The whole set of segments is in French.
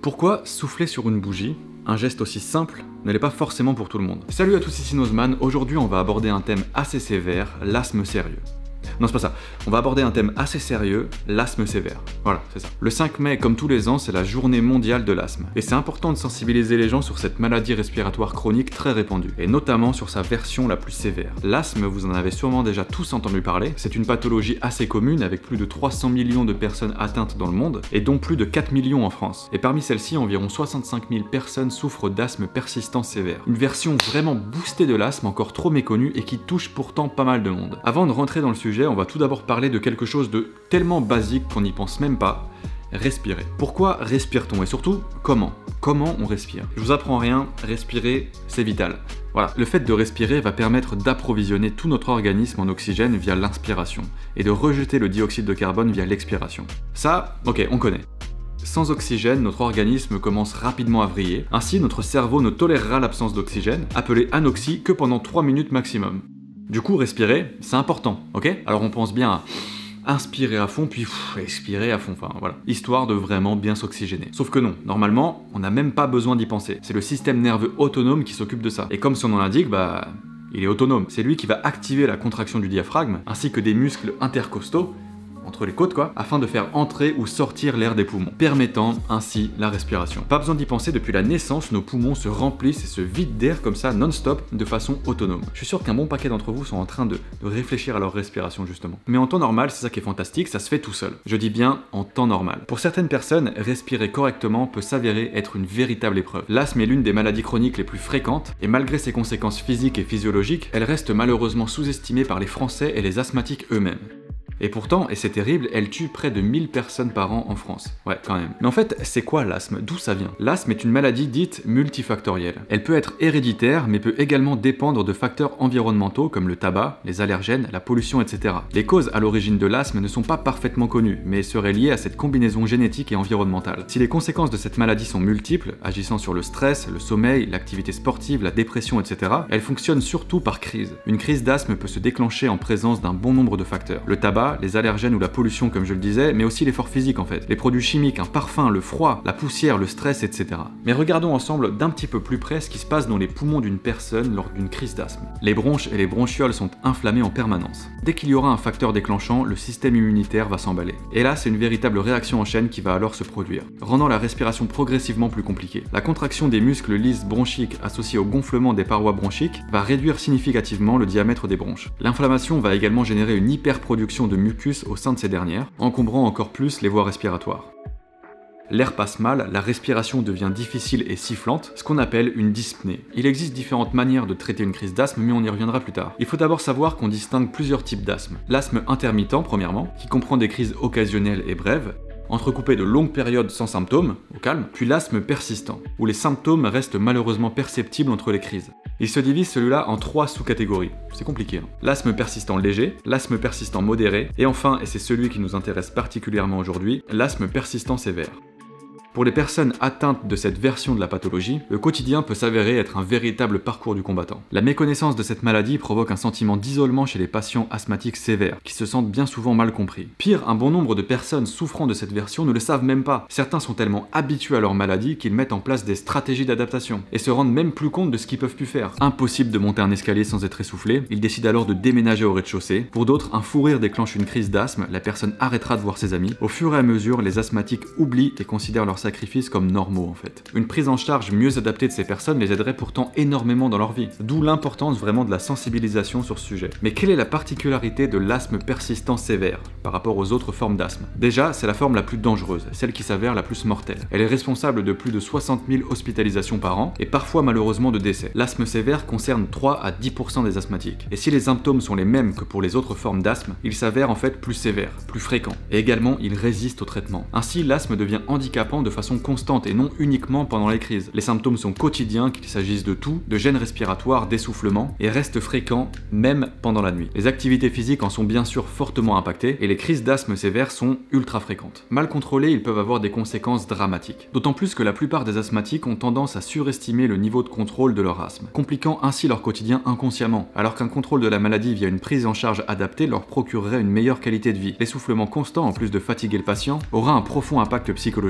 Pourquoi souffler sur une bougie, un geste aussi simple, ne l'est pas forcément pour tout le monde? Salut à tous, ici Nozman. Aujourd'hui on va aborder un thème assez sévère, l'asthme sérieux. Non, c'est pas ça. On va aborder un thème assez sérieux, l'asthme sévère. Voilà, c'est ça. Le 5 mai, comme tous les ans, c'est la journée mondiale de l'asthme. Et c'est important de sensibiliser les gens sur cette maladie respiratoire chronique très répandue, et notamment sur sa version la plus sévère. L'asthme, vous en avez sûrement déjà tous entendu parler. C'est une pathologie assez commune, avec plus de 300 millions de personnes atteintes dans le monde, et dont plus de 4 millions en France. Et parmi celles-ci, environ 65 000 personnes souffrent d'asthme persistant sévère. Une version vraiment boostée de l'asthme, encore trop méconnue, et qui touche pourtant pas mal de monde. Avant de rentrer dans le sujet, on va tout d'abord parler de quelque chose de tellement basique qu'on n'y pense même pas, respirer. Pourquoi respire-t-on et surtout, comment? Comment on respire? Je vous apprends rien, respirer, c'est vital. Voilà, le fait de respirer va permettre d'approvisionner tout notre organisme en oxygène via l'inspiration et de rejeter le dioxyde de carbone via l'expiration. Ça, ok, on connaît. Sans oxygène, notre organisme commence rapidement à vriller, ainsi notre cerveau ne tolérera l'absence d'oxygène, appelée anoxie, que pendant 3 minutes maximum. Du coup, respirer, c'est important, ok? Alors on pense bien à inspirer à fond, puis expirer à fond, enfin voilà. Histoire de vraiment bien s'oxygéner. Sauf que non, normalement, on n'a même pas besoin d'y penser. C'est le système nerveux autonome qui s'occupe de ça. Et comme son nom l'indique, il est autonome. C'est lui qui va activer la contraction du diaphragme, ainsi que des muscles intercostaux, entre les côtes quoi, afin de faire entrer ou sortir l'air des poumons, permettant ainsi la respiration. Pas besoin d'y penser, depuis la naissance, nos poumons se remplissent et se vident d'air comme ça, non-stop, de façon autonome. Je suis sûr qu'un bon paquet d'entre vous sont en train de réfléchir à leur respiration justement. Mais en temps normal, c'est ça qui est fantastique, ça se fait tout seul. Je dis bien en temps normal. Pour certaines personnes, respirer correctement peut s'avérer être une véritable épreuve. L'asthme est l'une des maladies chroniques les plus fréquentes, et malgré ses conséquences physiques et physiologiques, elle reste malheureusement sous-estimée par les Français et les asthmatiques eux-mêmes. Et pourtant, et c'est terrible, elle tue près de 1000 personnes par an en France. Ouais, quand même. Mais en fait, c'est quoi l'asthme? D'où ça vient? L'asthme est une maladie dite multifactorielle. Elle peut être héréditaire, mais peut également dépendre de facteurs environnementaux comme le tabac, les allergènes, la pollution, etc. Les causes à l'origine de l'asthme ne sont pas parfaitement connues, mais seraient liées à cette combinaison génétique et environnementale. Si les conséquences de cette maladie sont multiples, agissant sur le stress, le sommeil, l'activité sportive, la dépression, etc., elles fonctionnent surtout par crise. Une crise d'asthme peut se déclencher en présence d'un bon nombre de facteurs. Le tabac, les allergènes ou la pollution comme je le disais, mais aussi l'effort physique en fait, les produits chimiques, un parfum, le froid, la poussière, le stress, etc. Mais regardons ensemble d'un petit peu plus près ce qui se passe dans les poumons d'une personne lors d'une crise d'asthme. Les bronches et les bronchioles sont inflammées en permanence. Dès qu'il y aura un facteur déclenchant, le système immunitaire va s'emballer. Et là, c'est une véritable réaction en chaîne qui va alors se produire, rendant la respiration progressivement plus compliquée. La contraction des muscles lisses bronchiques associée au gonflement des parois bronchiques va réduire significativement le diamètre des bronches. L'inflammation va également générer une hyperproduction de mucus au sein de ces dernières, encombrant encore plus les voies respiratoires. L'air passe mal, la respiration devient difficile et sifflante, ce qu'on appelle une dyspnée. Il existe différentes manières de traiter une crise d'asthme, mais on y reviendra plus tard. Il faut d'abord savoir qu'on distingue plusieurs types d'asthme. L'asthme intermittent, premièrement, qui comprend des crises occasionnelles et brèves, entrecoupé de longues périodes sans symptômes, au calme, puis l'asthme persistant, où les symptômes restent malheureusement perceptibles entre les crises. Il se divise celui-là en 3 sous-catégories. C'est compliqué, hein. L'asthme persistant léger, l'asthme persistant modéré, et enfin, et c'est celui qui nous intéresse particulièrement aujourd'hui, l'asthme persistant sévère. Pour les personnes atteintes de cette version de la pathologie, le quotidien peut s'avérer être un véritable parcours du combattant. La méconnaissance de cette maladie provoque un sentiment d'isolement chez les patients asthmatiques sévères, qui se sentent bien souvent mal compris. Pire, un bon nombre de personnes souffrant de cette version ne le savent même pas. Certains sont tellement habitués à leur maladie qu'ils mettent en place des stratégies d'adaptation, et se rendent même plus compte de ce qu'ils peuvent plus faire. Impossible de monter un escalier sans être essoufflé, ils décident alors de déménager au rez-de-chaussée. Pour d'autres, un fou rire déclenche une crise d'asthme, la personne arrêtera de voir ses amis. Au fur et à mesure, les asthmatiques oublient et considèrent leur sacrifices comme normaux en fait. Une prise en charge mieux adaptée de ces personnes les aiderait pourtant énormément dans leur vie, d'où l'importance vraiment de la sensibilisation sur ce sujet. Mais quelle est la particularité de l'asthme persistant sévère par rapport aux autres formes d'asthme? Déjà, c'est la forme la plus dangereuse, celle qui s'avère la plus mortelle. Elle est responsable de plus de 60 000 hospitalisations par an et parfois malheureusement de décès. L'asthme sévère concerne 3 à 10% des asthmatiques. Et si les symptômes sont les mêmes que pour les autres formes d'asthme, il s'avère en fait plus sévère, plus fréquent. Et également, il résiste au traitement. Ainsi, l'asthme devient handicapant de façon constante et non uniquement pendant les crises. Les symptômes sont quotidiens, qu'il s'agisse de toux, de gêne respiratoire, d'essoufflement, et restent fréquents même pendant la nuit. Les activités physiques en sont bien sûr fortement impactées, et les crises d'asthme sévères sont ultra fréquentes. Mal contrôlés, ils peuvent avoir des conséquences dramatiques. D'autant plus que la plupart des asthmatiques ont tendance à surestimer le niveau de contrôle de leur asthme, compliquant ainsi leur quotidien inconsciemment, alors qu'un contrôle de la maladie via une prise en charge adaptée leur procurerait une meilleure qualité de vie. L'essoufflement constant, en plus de fatiguer le patient, aura un profond impact psychologique, puisque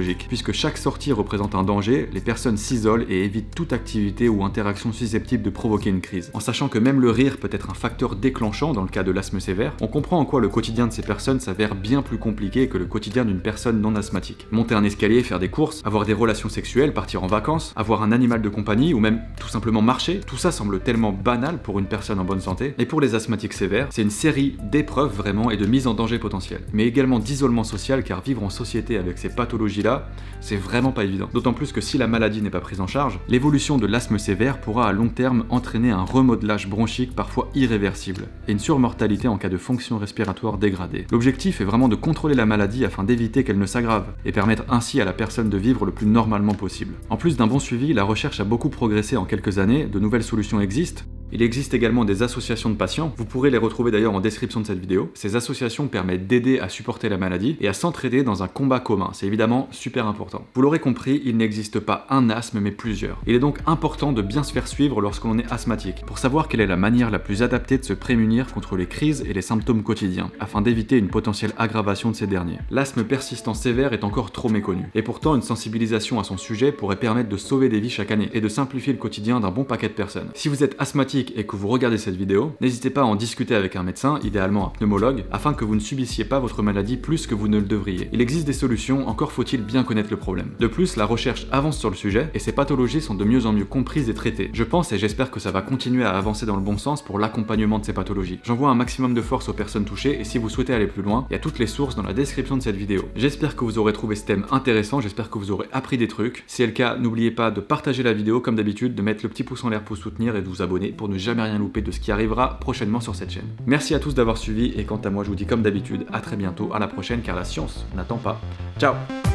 puisque chaque sortie représente un danger, les personnes s'isolent et évitent toute activité ou interaction susceptible de provoquer une crise. En sachant que même le rire peut être un facteur déclenchant dans le cas de l'asthme sévère, on comprend en quoi le quotidien de ces personnes s'avère bien plus compliqué que le quotidien d'une personne non asthmatique. Monter un escalier, faire des courses, avoir des relations sexuelles, partir en vacances, avoir un animal de compagnie ou même tout simplement marcher, tout ça semble tellement banal pour une personne en bonne santé. Et pour les asthmatiques sévères, c'est une série d'épreuves vraiment et de mise en danger potentielle, mais également d'isolement social, car vivre en société avec ces pathologies-là, c'est vraiment pas évident. D'autant plus que si la maladie n'est pas prise en charge, l'évolution de l'asthme sévère pourra à long terme entraîner un remodelage bronchique parfois irréversible et une surmortalité en cas de fonction respiratoire dégradée. L'objectif est vraiment de contrôler la maladie afin d'éviter qu'elle ne s'aggrave et permettre ainsi à la personne de vivre le plus normalement possible. En plus d'un bon suivi, la recherche a beaucoup progressé en quelques années, de nouvelles solutions existent. Il existe également des associations de patients, vous pourrez les retrouver d'ailleurs en description de cette vidéo. Ces associations permettent d'aider à supporter la maladie et à s'entraider dans un combat commun, c'est évidemment super important. Vous l'aurez compris, il n'existe pas un asthme mais plusieurs. Il est donc important de bien se faire suivre lorsqu'on est asthmatique, pour savoir quelle est la manière la plus adaptée de se prémunir contre les crises et les symptômes quotidiens, afin d'éviter une potentielle aggravation de ces derniers. L'asthme persistant sévère est encore trop méconnu, et pourtant une sensibilisation à son sujet pourrait permettre de sauver des vies chaque année et de simplifier le quotidien d'un bon paquet de personnes. Si vous êtes asthmatique et que vous regardez cette vidéo, n'hésitez pas à en discuter avec un médecin, idéalement un pneumologue, afin que vous ne subissiez pas votre maladie plus que vous ne le devriez. Il existe des solutions, encore faut-il bien connaître le problème. De plus, la recherche avance sur le sujet et ces pathologies sont de mieux en mieux comprises et traitées. Je pense et j'espère que ça va continuer à avancer dans le bon sens pour l'accompagnement de ces pathologies. J'envoie un maximum de force aux personnes touchées et si vous souhaitez aller plus loin, il y a toutes les sources dans la description de cette vidéo. J'espère que vous aurez trouvé ce thème intéressant, j'espère que vous aurez appris des trucs. Si c'est le cas, n'oubliez pas de partager la vidéo comme d'habitude, de mettre le petit pouce en l'air pour soutenir et de vous abonner pour ne jamais rien louper de ce qui arrivera prochainement sur cette chaîne. Merci à tous d'avoir suivi et quant à moi je vous dis comme d'habitude à très bientôt, à la prochaine car la science n'attend pas. Ciao.